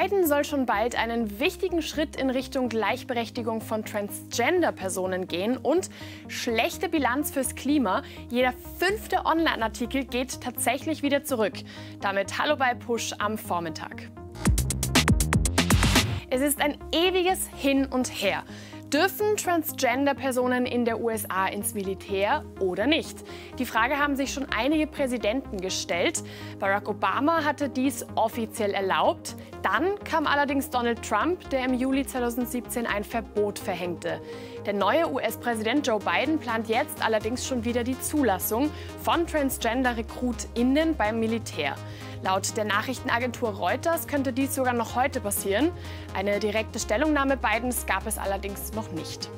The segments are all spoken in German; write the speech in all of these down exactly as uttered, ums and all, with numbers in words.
Biden soll schon bald einen wichtigen Schritt in Richtung Gleichberechtigung von Transgender-Personen gehen und schlechte Bilanz fürs Klima. Jeder fünfte Online-Artikel geht tatsächlich wieder zurück. Damit hallo bei Push am Vormittag. Es ist ein ewiges Hin und Her. Dürfen Transgender-Personen in der U S A ins Militär oder nicht? Die Frage haben sich schon einige Präsidenten gestellt. Barack Obama hatte dies offiziell erlaubt. Dann kam allerdings Donald Trump, der im Juli zweitausendsiebzehn ein Verbot verhängte. Der neue U S-Präsident Joe Biden plant jetzt allerdings schon wieder die Zulassung von Transgender-RekrutInnen beim Militär. Laut der Nachrichtenagentur Reuters könnte dies sogar noch heute passieren. Eine direkte Stellungnahme Bidens gab es allerdings noch nicht.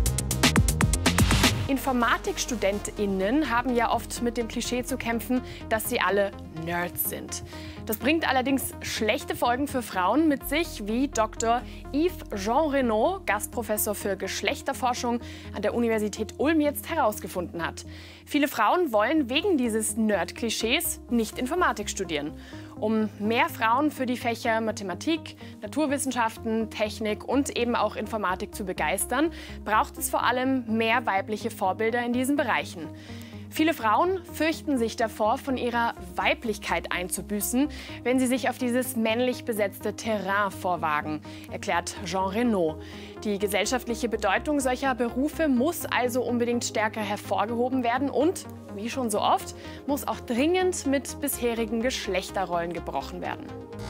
InformatikstudentInnen haben ja oft mit dem Klischee zu kämpfen, dass sie alle Nerds sind. Das bringt allerdings schlechte Folgen für Frauen mit sich, wie Doktor Yves Jean Renaud, Gastprofessor für Geschlechterforschung an der Universität Ulm, jetzt herausgefunden hat. Viele Frauen wollen wegen dieses Nerd-Klischees nicht Informatik studieren. Um mehr Frauen für die Fächer Mathematik, Naturwissenschaften, Technik und eben auch Informatik zu begeistern, braucht es vor allem mehr weibliche Vorbilder in diesen Bereichen. Viele Frauen fürchten sich davor, von ihrer Weiblichkeit einzubüßen, wenn sie sich auf dieses männlich besetzte Terrain vorwagen, erklärt Jean Renaud. Die gesellschaftliche Bedeutung solcher Berufe muss also unbedingt stärker hervorgehoben werden und, wie schon so oft, muss auch dringend mit bisherigen Geschlechterrollen gebrochen werden.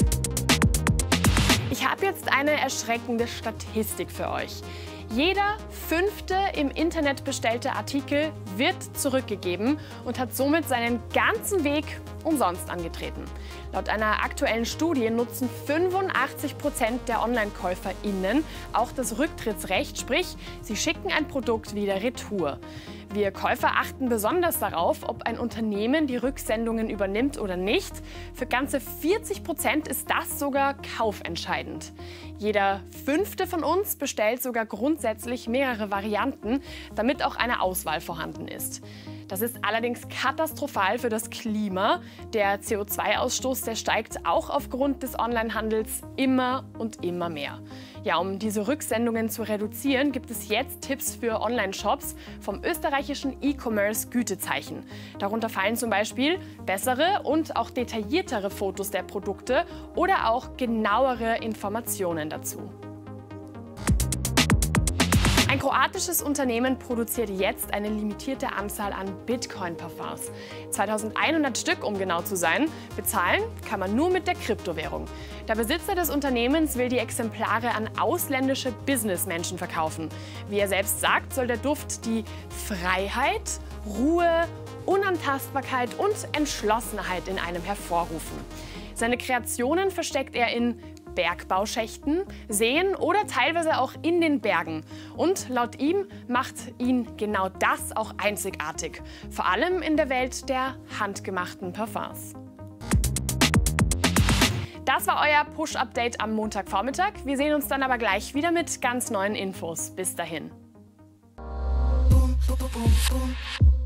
Ich habe jetzt eine erschreckende Statistik für euch. Jeder fünfte im Internet bestellte Artikel wird zurückgegeben und hat somit seinen ganzen Weg umsonst angetreten. Laut einer aktuellen Studie nutzen fünfundachtzig Prozent der Online-KäuferInnen auch das Rücktrittsrecht, sprich, sie schicken ein Produkt wieder retour. Wir Käufer achten besonders darauf, ob ein Unternehmen die Rücksendungen übernimmt oder nicht. Für ganze vierzig Prozent ist das sogar kaufentscheidend. Jeder fünfte von uns bestellt sogar grundsätzlich mehrere Varianten, damit auch eine Auswahl vorhanden ist. Das ist allerdings katastrophal für das Klima. Der C O zwei Ausstoß, der steigt auch aufgrund des Onlinehandels immer und immer mehr. Ja, um diese Rücksendungen zu reduzieren, gibt es jetzt Tipps für Online-Shops vom österreichischen E-Commerce Gütezeichen. Darunter fallen zum Beispiel bessere und auch detailliertere Fotos der Produkte oder auch genauere Informationen dazu. Ein kroatisches Unternehmen produziert jetzt eine limitierte Anzahl an Bitcoin-Parfums. zweitausendeinhundert Stück, um genau zu sein. Bezahlen kann man nur mit der Kryptowährung. Der Besitzer des Unternehmens will die Exemplare an ausländische Businessmenschen verkaufen. Wie er selbst sagt, soll der Duft die Freiheit, Ruhe, Unantastbarkeit und Entschlossenheit in einem hervorrufen. Seine Kreationen versteckt er in Bergbauschächten, Seen oder teilweise auch in den Bergen. Und laut ihm macht ihn genau das auch einzigartig. Vor allem in der Welt der handgemachten Parfums. Das war euer Push-Update am Montagvormittag. Wir sehen uns dann aber gleich wieder mit ganz neuen Infos. Bis dahin.